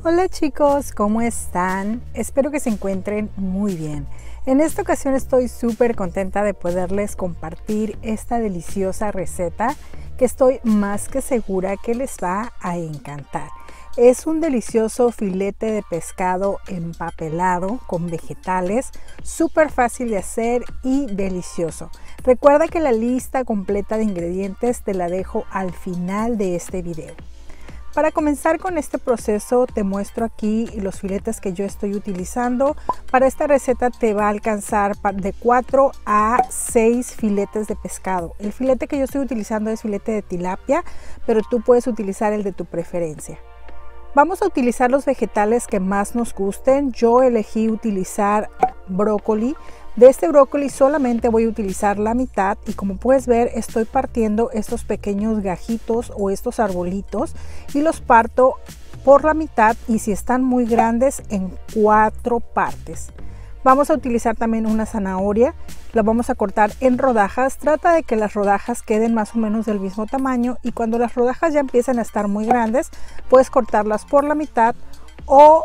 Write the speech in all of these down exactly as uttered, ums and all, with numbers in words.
Hola chicos, ¿cómo están? Espero que se encuentren muy bien. En esta ocasión estoy súper contenta de poderles compartir esta deliciosa receta que estoy más que segura que les va a encantar. Es un delicioso filete de pescado empapelado con vegetales, súper fácil de hacer y delicioso. Recuerda que la lista completa de ingredientes te la dejo al final de este video. Para comenzar con este proceso te muestro aquí los filetes que yo estoy utilizando. Para esta receta te va a alcanzar de cuatro a seis filetes de pescado. El filete que yo estoy utilizando es filete de tilapia, pero tú puedes utilizar el de tu preferencia. Vamos a utilizar los vegetales que más nos gusten. Yo elegí utilizar brócoli. De este brócoli solamente voy a utilizar la mitad y como puedes ver estoy partiendo estos pequeños gajitos o estos arbolitos y los parto por la mitad y si están muy grandes en cuatro partes. Vamos a utilizar también una zanahoria, la vamos a cortar en rodajas. Trata de que las rodajas queden más o menos del mismo tamaño y cuando las rodajas ya empiezan a estar muy grandes puedes cortarlas por la mitad o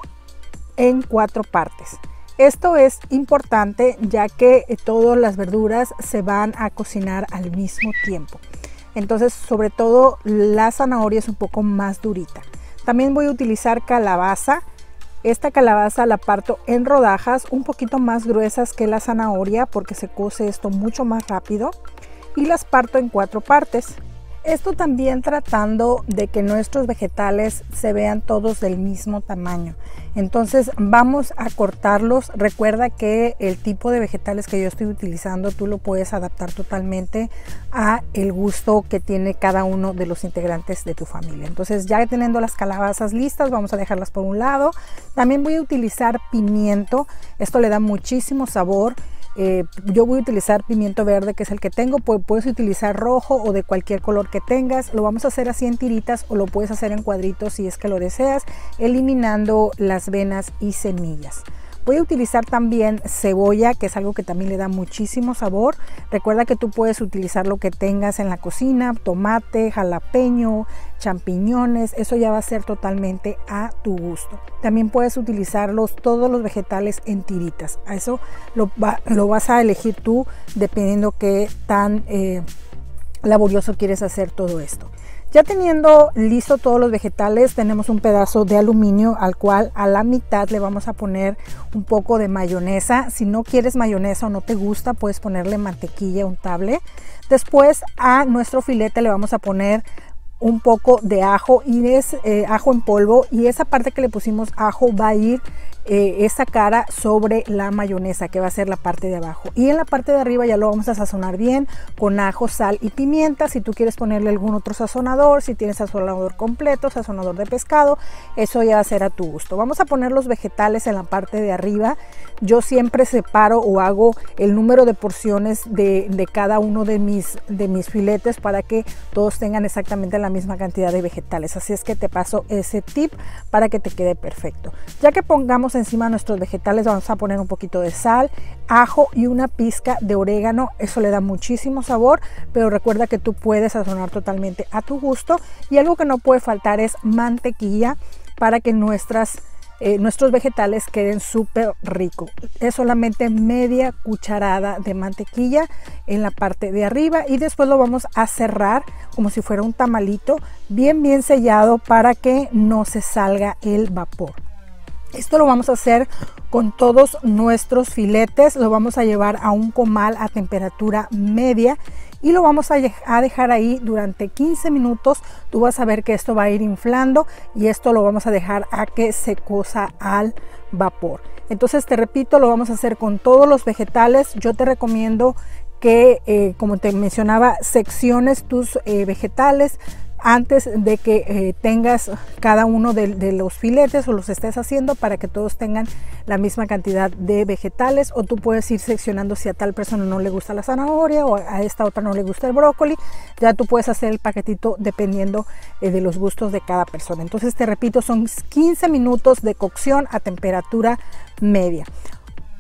en cuatro partes. Esto es importante ya que todas las verduras se van a cocinar al mismo tiempo. Entonces, sobre todo la zanahoria es un poco más durita. También voy a utilizar calabaza. Esta calabaza la parto en rodajas un poquito más gruesas que la zanahoria porque se cose esto mucho más rápido. Y las parto en cuatro partes. Esto también tratando de que nuestros vegetales se vean todos del mismo tamaño. Entonces vamos a cortarlos. Recuerda que el tipo de vegetales que yo estoy utilizando tú lo puedes adaptar totalmente a el gusto que tiene cada uno de los integrantes de tu familia. Entonces ya teniendo las calabazas listas vamos a dejarlas por un lado. También voy a utilizar pimiento. Esto le da muchísimo sabor. Eh, yo voy a utilizar pimiento verde que es el que tengo, pues puedes utilizar rojo o de cualquier color que tengas. Lo vamos a hacer así en tiritas o lo puedes hacer en cuadritos si es que lo deseas, eliminando las venas y semillas. Voy a utilizar también cebolla, que es algo que también le da muchísimo sabor. Recuerda que tú puedes utilizar lo que tengas en la cocina, tomate, jalapeño, champiñones, eso ya va a ser totalmente a tu gusto. También puedes utilizarlos todos los vegetales en tiritas. A eso lo, va, lo vas a elegir tú dependiendo qué tan eh, laborioso quieres hacer todo esto. Ya teniendo listo todos los vegetales, tenemos un pedazo de aluminio al cual a la mitad le vamos a poner un poco de mayonesa. Si no quieres mayonesa o no te gusta, puedes ponerle mantequilla untable. Después a nuestro filete le vamos a poner un poco de ajo y es eh, ajo en polvo, y esa parte que le pusimos ajo va a ir eh, esa cara sobre la mayonesa que va a ser la parte de abajo, y en la parte de arriba ya lo vamos a sazonar bien con ajo, sal y pimienta. Si tú quieres ponerle algún otro sazonador, si tienes sazonador completo, sazonador de pescado, eso ya va a ser a tu gusto. Vamos a poner los vegetales en la parte de arriba. Yo siempre separo o hago el número de porciones de, de cada uno de mis, de mis filetes para que todos tengan exactamente la misma cantidad de vegetales. Así es que te paso ese tip para que te quede perfecto. Ya que pongamos encima nuestros vegetales, vamos a poner un poquito de sal, ajo y una pizca de orégano. Eso le da muchísimo sabor, pero recuerda que tú puedes sazonar totalmente a tu gusto. Y algo que no puede faltar es mantequilla para que nuestras Eh, nuestros vegetales queden súper ricos. Es solamente media cucharada de mantequilla en la parte de arriba y después lo vamos a cerrar como si fuera un tamalito, bien bien sellado para que no se salga el vapor. Esto lo vamos a hacer con todos nuestros filetes. Lo vamos a llevar a un comal a temperatura media y lo vamos a dejar ahí durante quince minutos. Tú vas a ver que esto va a ir inflando y esto lo vamos a dejar a que se cosa al vapor. Entonces te repito, lo vamos a hacer con todos los vegetales. Yo te recomiendo que eh, como te mencionaba, secciones tus eh, vegetales antes de que eh, tengas cada uno de, de los filetes o los estés haciendo, para que todos tengan la misma cantidad de vegetales. O tú puedes ir seccionando si a tal persona no le gusta la zanahoria o a esta otra no le gusta el brócoli. Ya tú puedes hacer el paquetito dependiendo eh, de los gustos de cada persona. Entonces te repito, son quince minutos de cocción a temperatura media.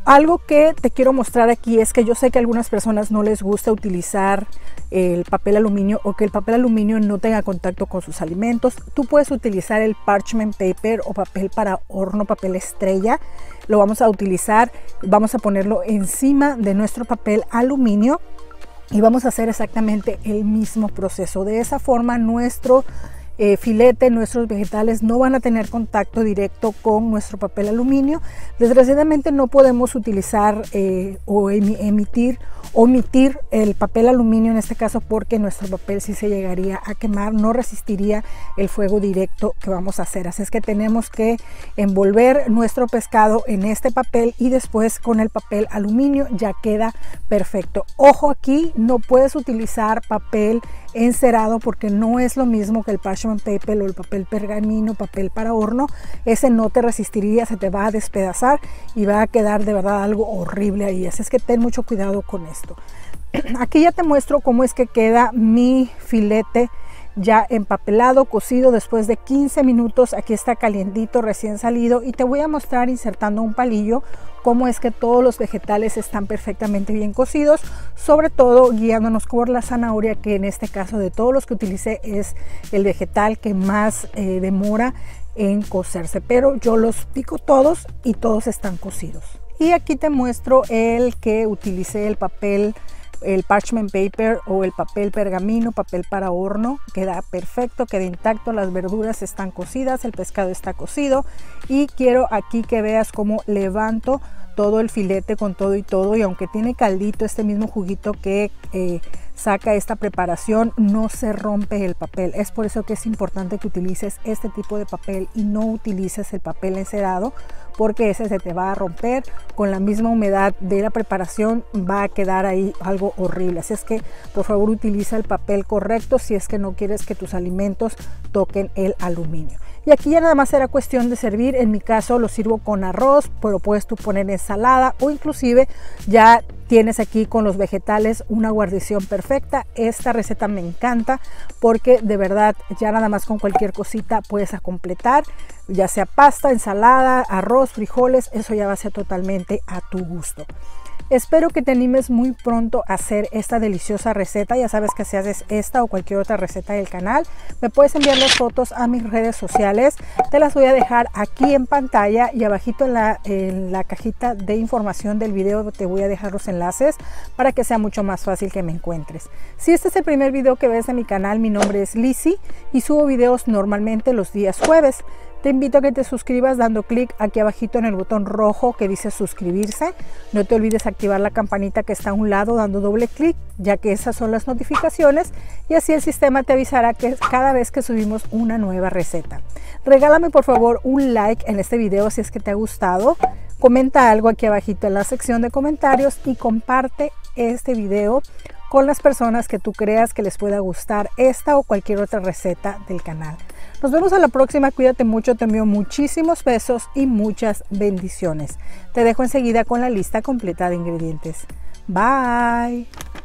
Algo que te quiero mostrar aquí es que yo sé que a algunas personas no les gusta utilizar el papel aluminio o que el papel aluminio no tenga contacto con sus alimentos. Tú puedes utilizar el parchment paper o papel para horno, papel estrella. Lo vamos a utilizar, vamos a ponerlo encima de nuestro papel aluminio y vamos a hacer exactamente el mismo proceso. De esa forma nuestro Eh, filete, nuestros vegetales no van a tener contacto directo con nuestro papel aluminio. Desgraciadamente no podemos utilizar eh, o emitir omitir el papel aluminio en este caso, porque nuestro papel sí se llegaría a quemar, no resistiría el fuego directo que vamos a hacer. Así es que tenemos que envolver nuestro pescado en este papel y después con el papel aluminio ya queda perfecto. Ojo, aquí no puedes utilizar papel encerado porque no es lo mismo que el parchment paper o el papel pergamino, papel para horno. Ese no te resistiría, se te va a despedazar y va a quedar de verdad algo horrible ahí. Así es que ten mucho cuidado con esto. Aquí ya te muestro cómo es que queda mi filete ya empapelado, cocido después de quince minutos. Aquí está calientito, recién salido, y te voy a mostrar insertando un palillo cómo es que todos los vegetales están perfectamente bien cocidos, sobre todo guiándonos por la zanahoria, que en este caso de todos los que utilicé es el vegetal que más eh, demora en cocerse, pero yo los pico todos y todos están cocidos. Y aquí te muestro el que utilicé, el papel, el parchment paper o el papel pergamino, papel para horno. Queda perfecto, queda intacto, las verduras están cocidas, el pescado está cocido, y quiero aquí que veas cómo levanto todo el filete con todo y todo, y aunque tiene caldito, este mismo juguito que eh, saca esta preparación, no se rompe el papel. Es por eso que es importante que utilices este tipo de papel y no utilices el papel encerado, porque ese se te va a romper con la misma humedad de la preparación, va a quedar ahí algo horrible. Así es que por favor utiliza el papel correcto si es que no quieres que tus alimentos toquen el aluminio. Y aquí ya nada más será cuestión de servir. En mi caso lo sirvo con arroz, pero puedes tú poner ensalada, o inclusive ya tienes aquí con los vegetales una guarnición perfecta. Esta receta me encanta porque de verdad ya nada más con cualquier cosita puedes a completar, ya sea pasta, ensalada, arroz, frijoles, eso ya va a ser totalmente a tu gusto. Espero que te animes muy pronto a hacer esta deliciosa receta. Ya sabes que si haces esta o cualquier otra receta del canal, me puedes enviar las fotos a mis redes sociales. Te las voy a dejar aquí en pantalla y abajito en la, en la cajita de información del video te voy a dejar los enlaces para que sea mucho más fácil que me encuentres. Si este es el primer video que ves de mi canal, mi nombre es Lizzy y subo videos normalmente los días jueves. Te invito a que te suscribas dando clic aquí abajito en el botón rojo que dice suscribirse. No te olvides activar la campanita que está a un lado dando doble clic, ya que esas son las notificaciones, y así el sistema te avisará que cada vez que subimos una nueva receta. Regálame por favor un like en este video si es que te ha gustado. Comenta algo aquí abajito en la sección de comentarios y comparte este video con las personas que tú creas que les pueda gustar esta o cualquier otra receta del canal. Nos vemos a la próxima, cuídate mucho, te envío muchísimos besos y muchas bendiciones. Te dejo enseguida con la lista completa de ingredientes. Bye.